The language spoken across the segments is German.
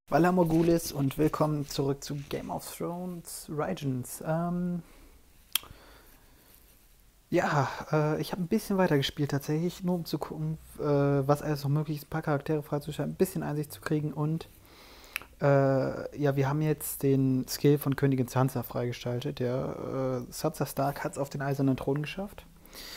Valar Morghulis und willkommen zurück zu Game of Thrones Rygons. Ich habe ein bisschen weitergespielt tatsächlich, nur um zu gucken, was alles noch möglich ist, ein paar Charaktere freizuschalten, ein bisschen Einsicht zu kriegen und wir haben jetzt den Skill von Königin Sansa freigeschaltet. Sansa Stark hat es auf den Eisernen Thron geschafft.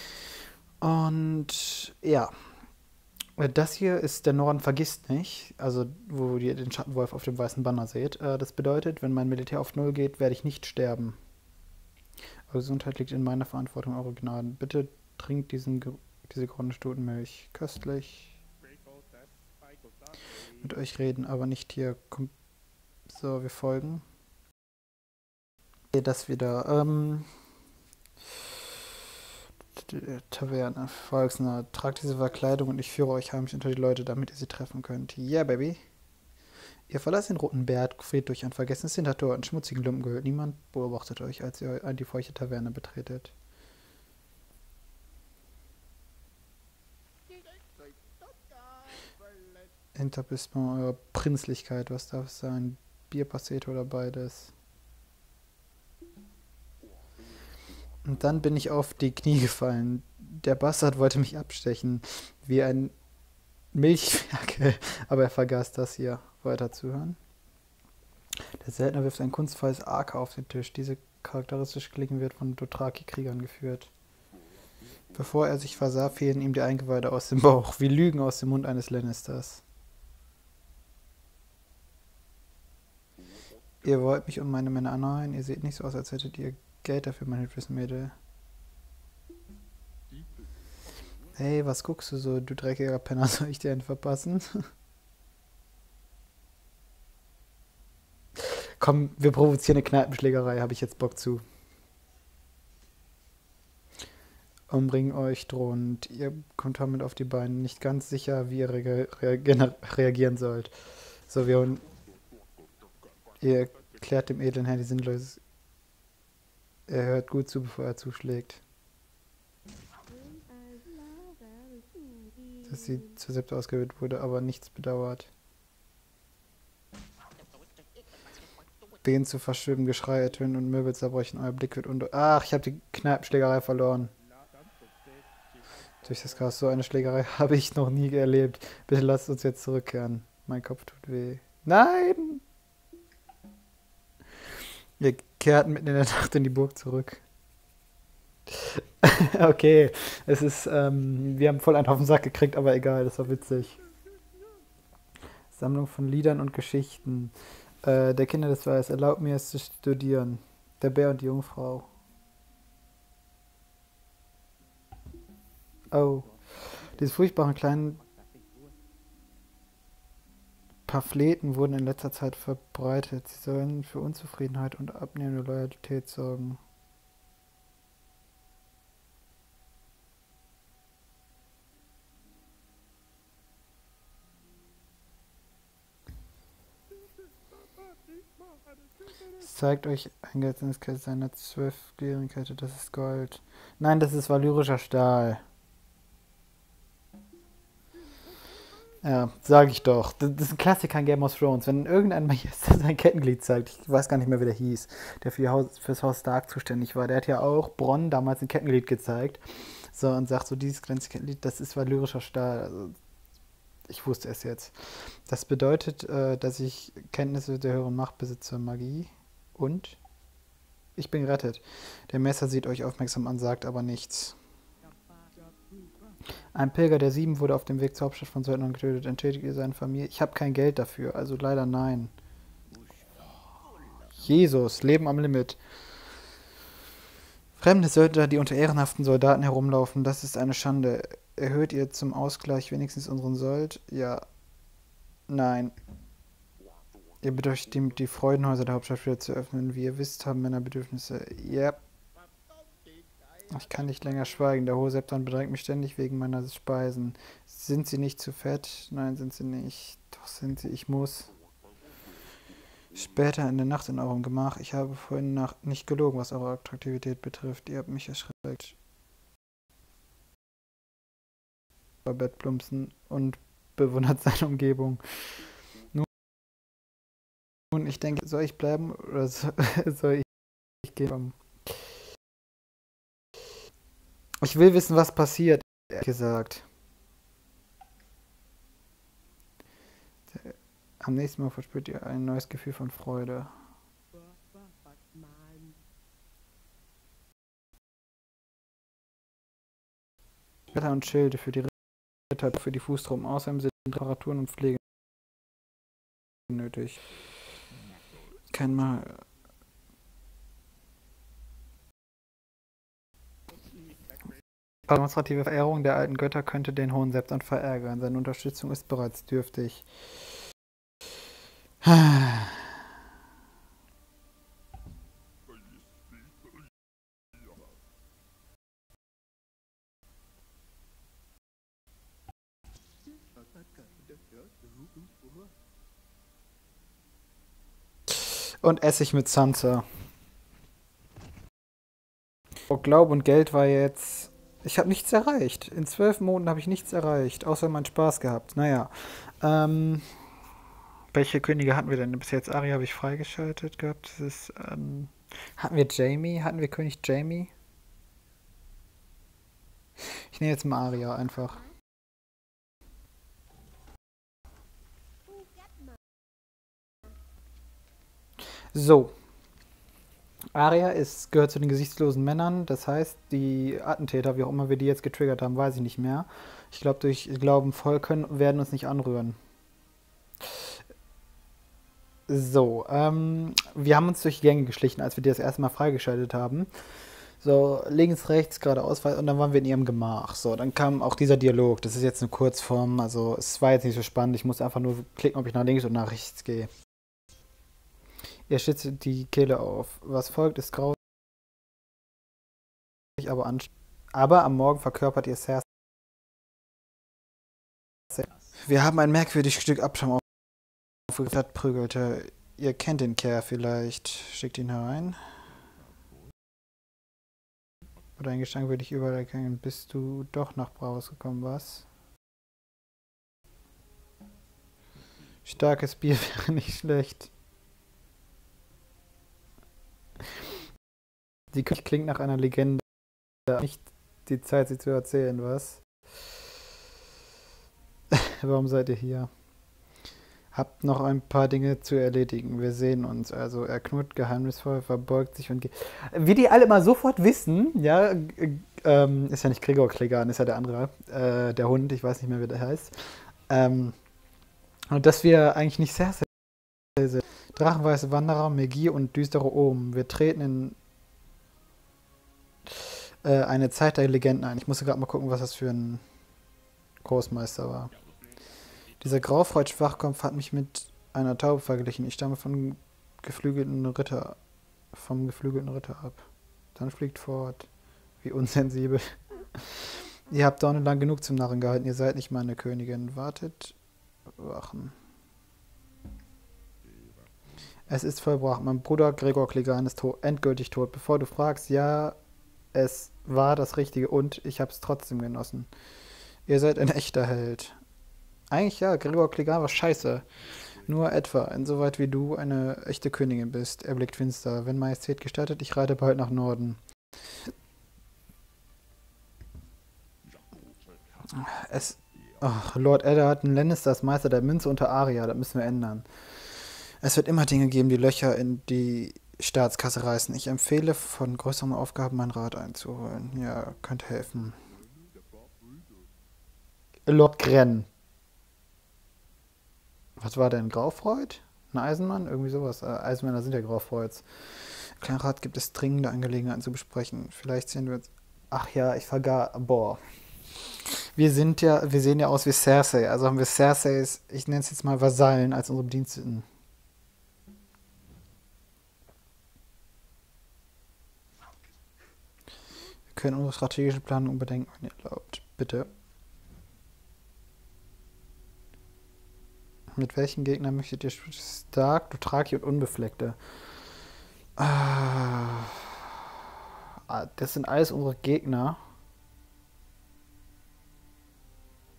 Und ja, das hier ist der Norden vergisst nicht, also wo ihr den Schattenwolf auf dem weißen Banner seht. Das bedeutet, wenn mein Militär auf Null geht, werde ich nicht sterben. Eure Gesundheit liegt in meiner Verantwortung, eure Gnaden. Bitte trinkt diese goldene Stutenmilch. Köstlich. Mit euch reden, aber nicht hier. Kommt. So, wir folgen. Das wieder. Taverne. Volksnah. Tragt diese Verkleidung und ich führe euch heimlich unter die Leute, damit ihr sie treffen könnt. Yeah, baby. Ihr verlasst den Roten Berg, friert durch ein vergessenes Hintertor und schmutzigen Lumpen gehört. Niemand beobachtet euch, als ihr die feuchte Taverne betretet. Hinterbispen eurer Prinzlichkeit, was darf es sein? Bierpastete oder beides? Und dann bin ich auf die Knie gefallen. Der Bastard wollte mich abstechen, wie ein Milchwerke, aber er vergaß das hier. Weiter zuhören. Der Söldner wirft ein kunstvolles Arke auf den Tisch. Diese charakteristische Klinge wird von Dothraki-Kriegern geführt. Bevor er sich versah, fielen ihm die Eingeweide aus dem Bauch, wie Lügen aus dem Mund eines Lannisters. Ihr wollt mich und meine Männer anheuern? Ihr seht nicht so aus, als hättet ihr Geld dafür, mein hübsches Mädel. Hey, was guckst du so, du dreckiger Penner? Soll ich dir einen verpassen? Komm, wir provozieren eine Kneipenschlägerei, habe ich jetzt Bock zu. Umbringen euch drohend. Ihr kommt damit auf die Beine. Nicht ganz sicher, wie ihr reagieren sollt. So, ihr klärt dem edlen Herrn die sinnlose. Er hört gut zu, bevor er zuschlägt. Dass sie zur Septa ausgewählt wurde, aber nichts bedauert. Beginnt zu verschwimmen, Geschrei ertönen und Möbel zerbrechen. Euer Blick wird Ach, ich habe die Kneipenschlägerei verloren. Durch das Chaos. So eine Schlägerei habe ich noch nie erlebt. Bitte lasst uns jetzt zurückkehren. Mein Kopf tut weh. Nein! Wir kehrten mitten in der Nacht in die Burg zurück. Okay, wir haben voll einen auf den Sack gekriegt, aber egal, das war witzig. Sammlung von Liedern und Geschichten. Der Kinder des Waldes, erlaubt mir es zu studieren. Der Bär und die Jungfrau. Oh, diese furchtbaren kleinen Pamphleten wurden in letzter Zeit verbreitet. Sie sollen für Unzufriedenheit und abnehmende Loyalität sorgen. Es zeigt euch ein Gesetzeskette seiner 12-gliedrigen Kette. Das ist Gold. Nein, das ist valyrischer Stahl. Ja, sag ich doch. Das ist ein Klassiker in Game of Thrones. Wenn irgendein Magister sein Kettenglied zeigt, ich weiß gar nicht mehr, wie der hieß, der fürs Haus Stark zuständig war, der hat ja auch Bronn damals ein Kettenglied gezeigt. So, und sagt so, dieses glänzende Kettenglied, das ist valyrischer Stahl. Also, ich wusste es jetzt. Das bedeutet, dass ich Kenntnisse der höheren Macht besitze, Magie. Und ich bin gerettet. Der Messer sieht euch aufmerksam an, sagt aber nichts. Ein Pilger der Sieben wurde auf dem Weg zur Hauptstadt von Söldnern getötet. Entschädigt ihr seine Familie? Ich habe kein Geld dafür, also leider nein. Jesus, Leben am Limit. Fremde Söldner, die unter ehrenhaften Soldaten herumlaufen, das ist eine Schande. Erhöht ihr zum Ausgleich wenigstens unseren Sold? Ja. Nein. Ihr bestimmt die Freudenhäuser der Hauptstadt wieder zu öffnen. Wie ihr wisst, haben Männer Bedürfnisse. Yep. Ich kann nicht länger schweigen. Der hohe Septon bedrängt mich ständig wegen meiner Speisen. Sind sie nicht zu fett? Nein, sind sie nicht. Doch sind sie. Ich muss. Später in der Nacht in eurem Gemach. Ich habe vorhin nicht gelogen, was eure Attraktivität betrifft. Ihr habt mich erschreckt. Bei Bett plumpsen und bewundert seine Umgebung. Und ich denke, soll ich bleiben oder soll ich gehen? Ich will wissen, was passiert, ehrlich gesagt. Am nächsten Mal verspürt ihr ein neues Gefühl von Freude. Wetter und Schilde für die Ritter, für die Fußtrauben. Außerdem sind Reparaturen und Pflege nötig. Kein Mal. Demonstrative Verehrung der alten Götter könnte den hohen Septon verärgern. Seine Unterstützung ist bereits dürftig. Und Essig mit Sansa. Oh, Glaube und Geld war jetzt. Ich habe nichts erreicht. In 12 Monaten habe ich nichts erreicht, außer meinen Spaß gehabt. Naja. Ähm, welche Könige hatten wir denn? Bis jetzt Arya habe ich freigeschaltet gehabt. Das ist, hatten wir Jamie? Hatten wir König Jamie? Ich nehme jetzt mal Arya einfach. So. Arya gehört zu den gesichtslosen Männern. Das heißt, die Attentäter, wie auch immer wir die jetzt getriggert haben, weiß ich nicht mehr. Ich glaube, durch Glauben voll werden uns nicht anrühren. So, wir haben uns durch Gänge geschlichen, als wir die das erste Mal freigeschaltet haben. So, links, rechts, geradeaus und dann waren wir in ihrem Gemach. So, dann kam auch dieser Dialog. Das ist jetzt eine Kurzform, also es war jetzt nicht so spannend. Ich musste einfach nur klicken, ob ich nach links und nach rechts gehe. Ihr schützt die Kehle auf. Was folgt, ist grausig, aber anstrengend. Aber am Morgen verkörpert ihr Cersei. Wir haben ein merkwürdiges Stück Abschaum aufgeglatt prügelte. Ihr kennt den Kerl vielleicht. Schickt ihn herein. Oder ein Gestank würde ich überall erkennen, bis du doch nach Bravos gekommen warst. Starkes Bier wäre nicht schlecht. Die Küche klingt nach einer Legende. Nicht die Zeit, sie zu erzählen, was? Warum seid ihr hier? Habt noch ein paar Dinge zu erledigen. Wir sehen uns. Also er knurrt geheimnisvoll, verbeugt sich und geht. Wie die alle mal sofort wissen, ja, ist ja nicht Gregor Clegane, ist ja der andere, der Hund, ich weiß nicht mehr, wie der heißt. Und dass wir eigentlich nicht Cersei sind. Drachenweiße Wanderer, Magie und düstere Omen. Wir treten in eine Zeit der Legenden ein. Ich musste gerade mal gucken, was das für ein Großmeister war. Dieser Graufreud-Schwachkopf hat mich mit einer Taube verglichen. Ich stamme vom geflügelten Ritter ab. Dann fliegt fort. Wie unsensibel. Ihr habt daunenlang genug zum Narren gehalten. Ihr seid nicht meine Königin. Wartet. Wachen. Es ist vollbracht. Mein Bruder Gregor Clegane ist endgültig tot. Bevor du fragst, ja, es war das Richtige und ich hab's trotzdem genossen. Ihr seid ein echter Held. Eigentlich ja, Gregor Clegane war scheiße. Nur etwa, insoweit wie du eine echte Königin bist. Er blickt finster. Wenn Majestät gestattet, ich reite bald nach Norden. Lord Eddard Lannister ist Meister der Münze unter Arya. Das müssen wir ändern. Es wird immer Dinge geben, die Löcher in die Staatskasse reißen. Ich empfehle, von größeren Aufgaben meinen Rat einzuholen. Ja, könnte helfen. Lord Grenn. Was war denn? Graufreud? Ein Eisenmann? Irgendwie sowas. Eisenmänner sind ja Graufreuds. Kleinrat gibt es dringende Angelegenheiten zu besprechen. Vielleicht sehen wir uns. Ach ja, ich vergaß. Boah. Wir sehen ja aus wie Cersei. Also haben wir Cerseis, ich nenne es jetzt mal Vasallen, als unsere Bediensteten. Wir können unsere strategische Planung überdenken, wenn ihr erlaubt. Bitte. Mit welchen Gegnern möchtet ihr Stark, Dothraki und Unbefleckte? Das sind alles unsere Gegner.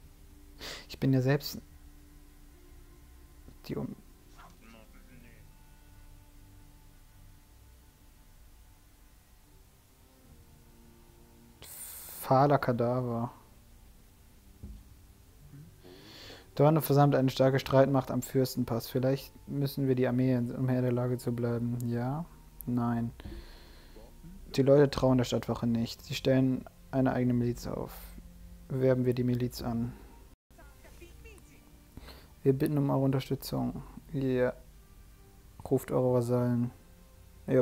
Ich bin ja selbst die Fahler Kadaver. Dorne versammelt eine starke Streitmacht am Fürstenpass. Vielleicht müssen wir die Armee, um Herr der Lage zu bleiben. Ja? Nein. Die Leute trauen der Stadtwache nicht. Sie stellen eine eigene Miliz auf. Werben wir die Miliz an. Wir bitten um eure Unterstützung. Ihr ruft eure Vasallen. Ja.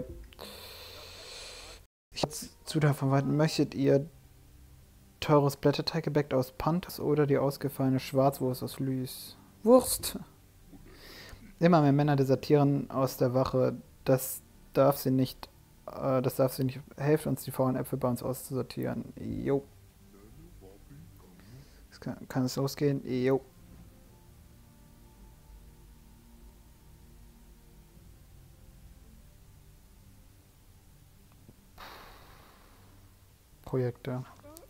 Ich Zutat von weitem. Möchtet ihr teures Blätterteig gebäckt aus Panthers oder die ausgefallene Schwarzwurst aus Lys? Wurst! Immer mehr Männer desertieren aus der Wache. Das darf sie nicht. Helft uns, die faulen Äpfel bei uns auszusortieren. Jo. Kann es losgehen? Jo. Projekte.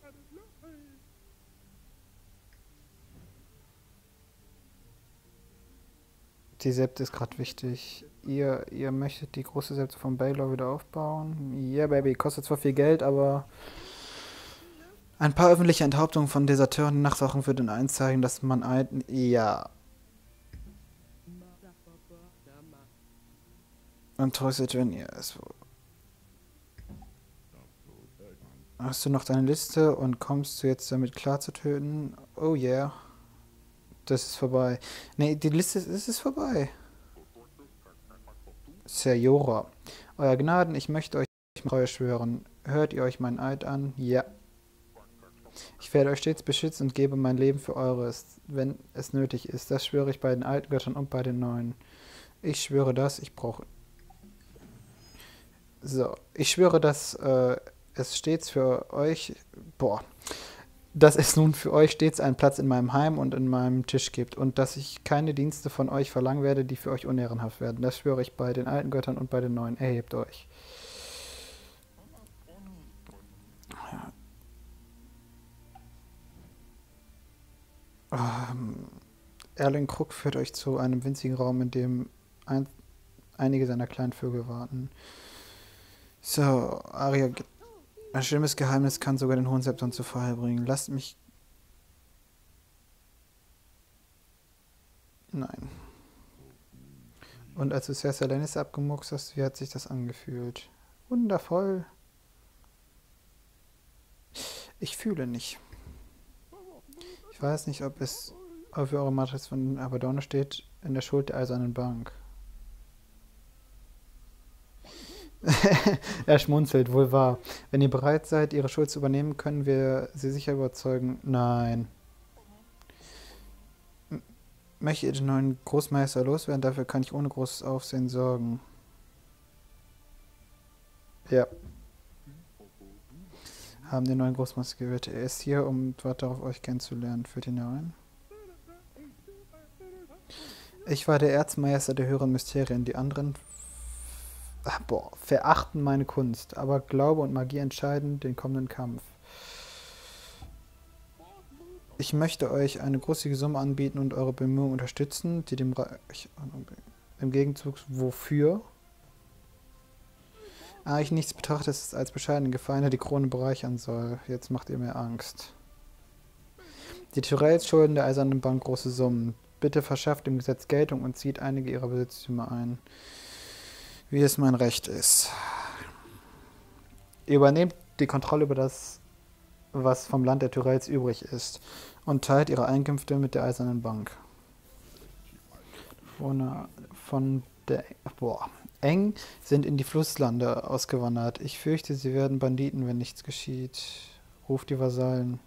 Die Septe ist gerade wichtig. Ihr möchtet die große Septe von Baylor wieder aufbauen? Yeah, Baby. Kostet zwar viel Geld, aber ein paar öffentliche Enthauptungen von Deserteuren und Nachtwachen würden eins zeigen, dass man ein... Ja. Enttäuscht, wenn ihr es... Hast du noch deine Liste und kommst du jetzt damit klar zu töten? Oh yeah. Das ist vorbei. Nee, die Liste ist vorbei. Serjora. Euer Gnaden, ich möchte euch Treue schwören. Hört ihr euch meinen Eid an? Ja. Ich werde euch stets beschützen und gebe mein Leben für eures, wenn es nötig ist. Das schwöre ich bei den alten Göttern und bei den neuen. Ich schwöre das, ich brauche... So, ich schwöre, dass es stets für euch... Boah. Dass es nun für euch stets einen Platz in meinem Heim und in meinem Tisch gibt und dass ich keine Dienste von euch verlangen werde, die für euch unehrenhaft werden. Das schwöre ich bei den alten Göttern und bei den neuen. Erhebt euch. Erling Krug führt euch zu einem winzigen Raum, in dem einige seiner kleinen Vögel warten. So, Arya, ein schlimmes Geheimnis kann sogar den Hohenzeptern zu Fall bringen. Lasst mich... Nein. Und als du Cersei Lannister abgemurkst hast, wie hat sich das angefühlt? Wundervoll. Ich fühle nicht. Ich weiß nicht, ob es auf eure Matrix von Abaddon steht, in der Schuld der Eisernen Bank. Er schmunzelt, wohl wahr. Wenn ihr bereit seid, ihre Schuld zu übernehmen, können wir sie sicher überzeugen. Nein. Möchtet ihr den neuen Großmeister loswerden? Dafür kann ich ohne großes Aufsehen sorgen. Ja. Haben den neuen Großmeister gehört. Er ist hier, um wartet darauf, euch kennenzulernen. Führt ihn herein. Ich war der Erzmeister der höheren Mysterien. Die anderen verachten meine Kunst. Aber Glaube und Magie entscheiden den kommenden Kampf. Ich möchte euch eine großzügige Summe anbieten und eure Bemühungen unterstützen, die dem Reich... Im Gegenzug wofür? Ich nichts betrachte es als bescheidene Gefahr, der die Krone bereichern soll. Jetzt macht ihr mir Angst. Die Tyrells schulden der Eisernen Bank große Summen. Bitte verschafft dem Gesetz Geltung und zieht einige ihrer Besitztümer ein. Wie es mein Recht ist. Ihr übernehmt die Kontrolle über das, was vom Land der Tyrells übrig ist, und teilt ihre Einkünfte mit der Eisernen Bank. Von der... Eng sind in die Flusslande ausgewandert. Ich fürchte, sie werden Banditen, wenn nichts geschieht. Ruft die Vasallen.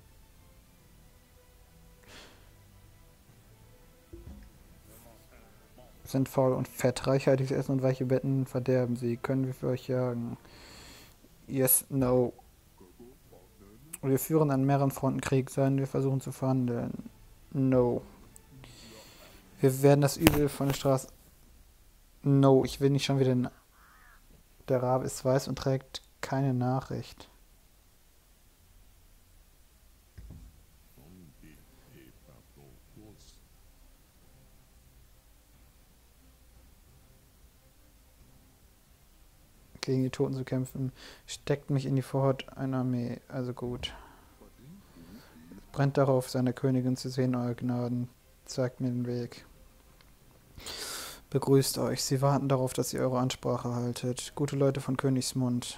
Sind faul und fett. Reichhaltiges Essen und weiche Betten verderben sie. Können wir für euch jagen? Yes, no. Wir führen an mehreren Fronten Krieg. Sollen wir versuchen zu verhandeln? No. Wir werden das Übel von der Straße... No, ich will nicht schon wieder... Der Rabe ist weiß und trägt keine Nachricht. Gegen die Toten zu kämpfen, steckt mich in die Vorhaut einer Armee. Also gut. Brennt darauf, seine Königin zu sehen, euer Gnaden. Zeigt mir den Weg. Begrüßt euch. Sie warten darauf, dass ihr eure Ansprache haltet. Gute Leute von Königsmund.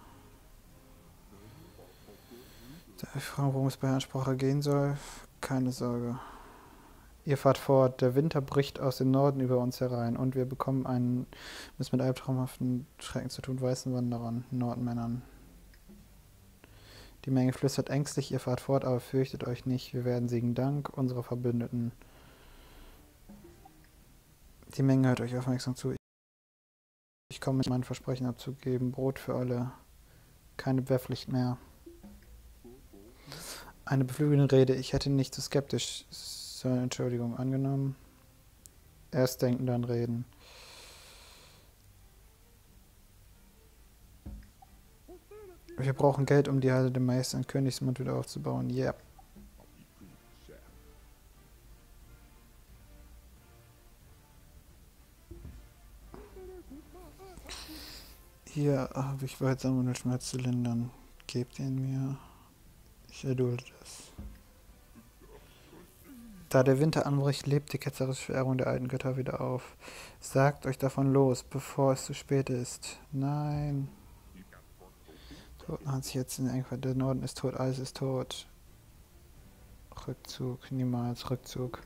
Darf ich fragen, worum es bei der Ansprache gehen soll? Keine Sorge. Ihr fahrt fort. Der Winter bricht aus dem Norden über uns herein und wir bekommen es mit albtraumhaften Schrecken zu tun, weißen Wanderern, Nordmännern. Die Menge flüstert ängstlich, ihr fahrt fort, aber fürchtet euch nicht. Wir werden siegen dank unserer Verbündeten. Die Menge hört euch aufmerksam zu. Ich komme mit meinem Versprechen abzugeben. Brot für alle. Keine Wehrpflicht mehr. Eine beflügelte Rede. Ich hätte nicht so skeptisch. So, Entschuldigung, angenommen. Erst denken, dann reden. Wir brauchen Geld, um die Halle der Meister in Königsmund wieder aufzubauen. Ja. Yeah. Hier habe ich weiter ohne Schmerz zu lindern. Gebt ihn mir. Ich erdulde das. Da der Winter anbricht, lebt die ketzerische Verehrung der alten Götter wieder auf. Sagt euch davon los, bevor es zu spät ist. Nein. Toten hat sich jetzt in der Engweite. Der Norden ist tot, alles ist tot. Rückzug, niemals Rückzug.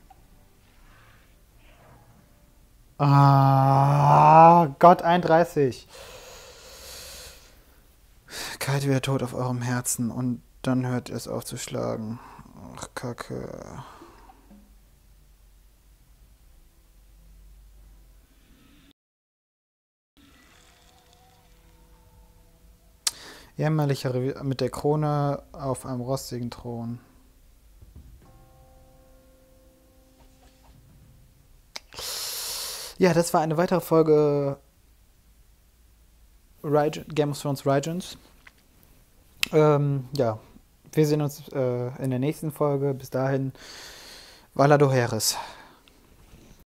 Ah, Gott 31. Kalt wie der Tod auf eurem Herzen und dann hört es auf zu schlagen. Ach, Kacke. Jämmerlicher mit der Krone auf einem rostigen Thron. Ja, das war eine weitere Folge Game of Thrones Regents. Ja, wir sehen uns in der nächsten Folge. Bis dahin, Vala Doheres.